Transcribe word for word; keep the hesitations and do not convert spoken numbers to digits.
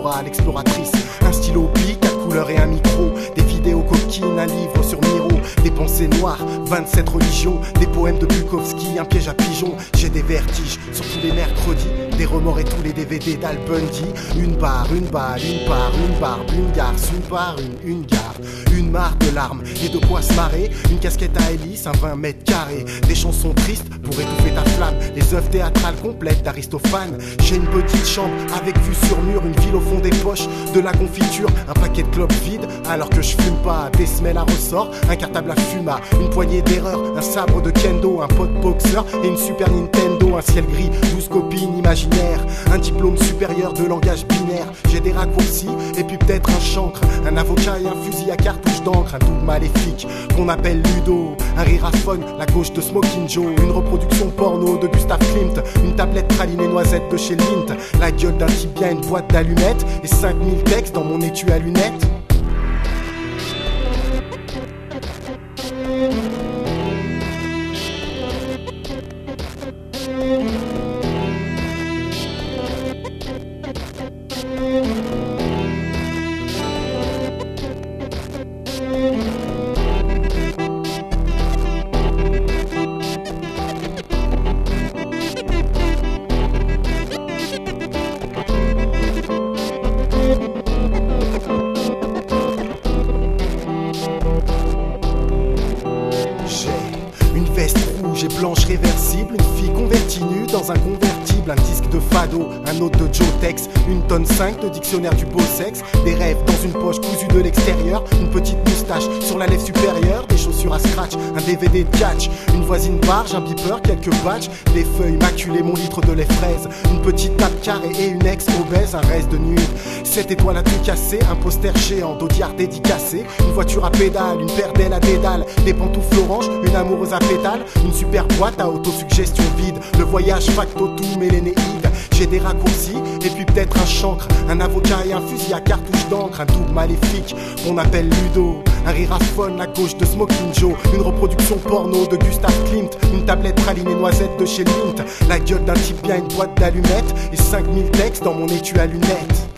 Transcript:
florale exploratrice. Un stylo bic, quatre couleurs et un micro. Des vidéos coquines, un livre sur Miro. Des pensées noires, vingt-sept religions. Des poèmes de Bukowski, un piège à pigeons. J'ai des vertiges sur tous les mercredis. Des remords et tous les D V D d'Al Bundy. Une barre, une balle, une part, une barbe, une garce, une part, une, une gare. Une mare de larmes et de quoi se marrer. Une casquette à hélice, un vingt mètres carrés. Des chansons tristes pour étouffer ta flamme. Les œuvres théâtrales complètes d'Aristophane. J'ai une petite chambre avec vue sur mur. Une ville au fond des poches, de la confiture. Un paquet de clopes vides alors que je fume pas. Des semelles à ressort, un cartable à fuma. Une poignée d'erreurs, un sabre de kendo. Un pote boxeur et une Super Nintendo. Un ciel gris, douze copines imaginaires. Un diplôme supérieur de langage binaire. J'ai des raccourcis et puis peut-être un chancre. Un avocat et un fusil à cartouche d'encre. Un double maléfique qu'on appelle Ludo. Un riraphone, la gauche de Smoking Joe. Une reproduction porno de Gustav Klimt. Une tablette praline et noisette de chez Lint. La gueule d'un type bien, une boîte d'allumettes. Et cinq mille textes dans mon étui à lunettes. Une veste rouge et blanche réversible, une fille convertie nue dans un convertible, un disque de fado, un autre de Joe Tex, une tonne cinq de dictionnaire du beau sexe, des rêves dans une poche cousue de l'extérieur, une petite moustache sur la lèvre supérieure, des chaussures à scratch, un D V D de catch, une voisine barge, un beeper, quelques patchs, des feuilles maculées, mon litre de lait fraise, une petite table carrée et une ex obèse, un reste de nuit, sept étoiles à tout casser, un poster géant d'Audiard dédicacé, une voiture à pédale, une paire d'ailes à dédale, des pantoufles oranges, une amoureuse à pétale, une super boîte à autosuggestion vide, le voyage factotum mélénéide. J'ai des raccourcis et puis peut-être un chancre, un avocat et un fusil à cartouche d'encre, un double maléfique qu'on appelle Ludo, un riraphone à gauche de Smoking Joe, une reproduction porno de Gustav Klimt, une tablette praline et noisette de chez Lint, la gueule d'un type bien, une boîte d'allumettes et cinq mille textes dans mon étui à lunettes.